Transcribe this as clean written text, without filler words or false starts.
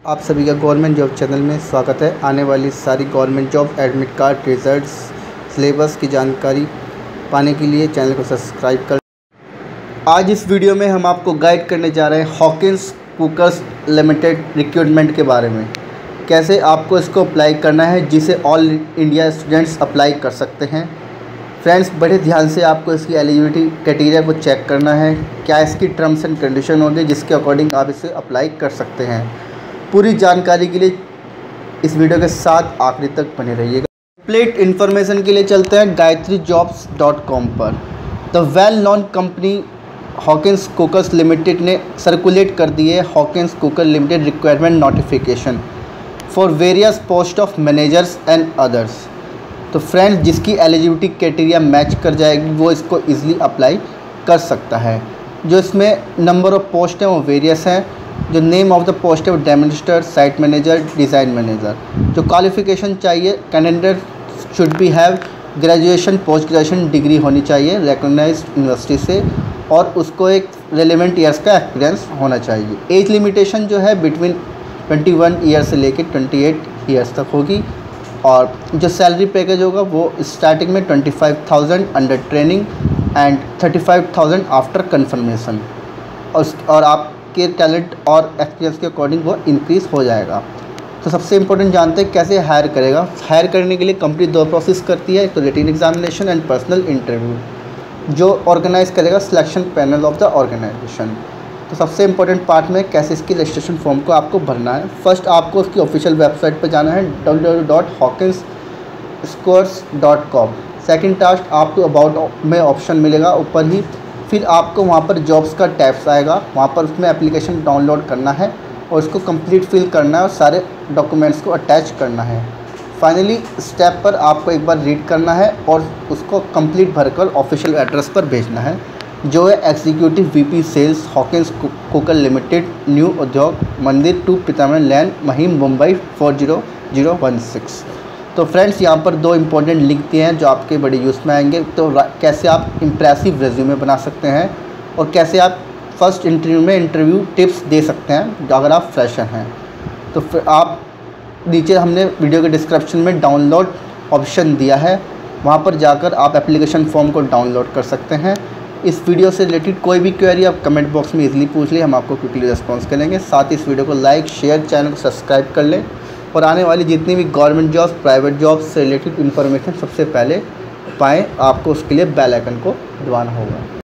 आप सभी का गवर्नमेंट जॉब चैनल में स्वागत है। आने वाली सारी government job admit card, results, syllabus की जानकारी पाने के लिए चैनल को सब्सक्राइब कर। आज इस वीडियो में हम आपको गाइड करने जा रहे हैं हॉकिंस कुकर्स लिमिटेड रिक्रूटमेंट के बारे में। कैसे आपको इसको अप्लाई करना है, जिसे ऑल इंडिया स्टूडेंट्स अप्लाई कर सकते हैं। फ्रेंड्स, बड़े ध्यान से आपको इसकी एलिजिबिलिटी क्राइटेरिया को चेक करना है। क्या इसकी टर्म्स एंड कंडीशन होंगे जिसके अकॉर्डिंग आप इसे अप्लाई कर सकते हैं। पूरी जानकारी के लिए इस वीडियो के साथ आखिरी तक बने रहिएगा। कंप्लीट इन्फॉर्मेशन के लिए चलते हैं gayatrijobs.com पर। The well known company Hawkins cookers limited ने सर्कुलेट कर दी है Hawkins cooker limited requirement notification for various post of managers and others. तो फ्रेंड्स, जिसकी एलिजिबिलिटी क्राइटेरिया मैच कर जाएगी वो इसको ईजिली अप्लाई कर सकता है। जो इसमें नंबर ऑफ़ पोस्ट हैं वो वेरियस हैं। जो नेम ऑफ द पोस्ट है वो demonstrator, site manager, design manager. जो क्वालिफ़िकेशन चाहिए, candidate should be have graduation, post graduation degree होनी चाहिए रिकॉग्नाइज्ड यूनिवर्सिटी से, और उसको एक रेलेवेंट ईयर्स का एक्सपीरियंस होना चाहिए। एज लिमिटेशन जो है बिटवीन 21 ईयर से लेकर 28 ईयर्स तक होगी। और जो सैलरी पैकेज होगा वो स्टार्टिंग में 25,000 under training and 35,000 after confirmation. और आपके टैलेंट और एक्सपीरियंस के अकॉर्डिंग वो इंक्रीज़ हो जाएगा। तो सबसे इम्पोर्टेंट जानते हैं कैसे हायर करेगा। हायर करने के लिए कंपनी 2 प्रोसेस करती है, तो written examination and personal interview, जो ऑर्गेनाइज करेगा selection panel of the organisation. तो सबसे इम्पोर्टेंट पार्ट में कैसे इसकी रजिस्ट्रेशन फॉर्म को आपको भरना है। फर्स्ट आपको उसकी ऑफिशियल वेबसाइट पर जाना है www.hawkinscookers.com। सेकंड टास्क आपको अबाउट में ऑप्शन मिलेगा ऊपर ही। फिर आपको वहाँ पर जॉब्स का टैब्स आएगा, वहाँ पर उसमें एप्लीकेशन डाउनलोड करना है और उसको कंप्लीट फिल करना है और सारे डॉक्यूमेंट्स को अटैच करना है। फाइनली स्टेप पर आपको एक बार रीड करना है और उसको कंप्लीट भरकर ऑफिशियल एड्रेस पर भेजना है, जो है executive VP sales Hawkins cooker limited, new Udyog Mandir 2 पीताम्बर लैन, महिम, मुंबई 40016। तो फ्रेंड्स, यहाँ पर 2 इंपॉर्टेंट लिंक दिए हैं जो आपके बड़े यूज़ में आएंगे। तो कैसे आप इम्प्रेसिव रेज्यूमे बना सकते हैं और कैसे आप फर्स्ट इंटरव्यू में इंटरव्यू टिप्स दे सकते हैं अगर आप फ्रेशर हैं। तो फिर आप नीचे हमने वीडियो के डिस्क्रिप्शन में डाउनलोड ऑप्शन दिया है, वहाँ पर जाकर आप एप्लीकेशन फॉर्म को डाउनलोड कर सकते हैं। इस वीडियो से रिलेटेड कोई भी क्वेरी आप कमेंट बॉक्स में इजीली पूछ लें, हम आपको क्विकली रिस्पॉन्स करेंगे। साथ ही इस वीडियो को लाइक, शेयर, चैनल को सब्सक्राइब कर लें और आने वाली जितनी भी गवर्नमेंट जॉब्स, प्राइवेट जॉब्स से रिलेटेड इन्फॉर्मेशन सबसे पहले पाएँ। आपको उसके लिए बेल आइकन को दबाना होगा।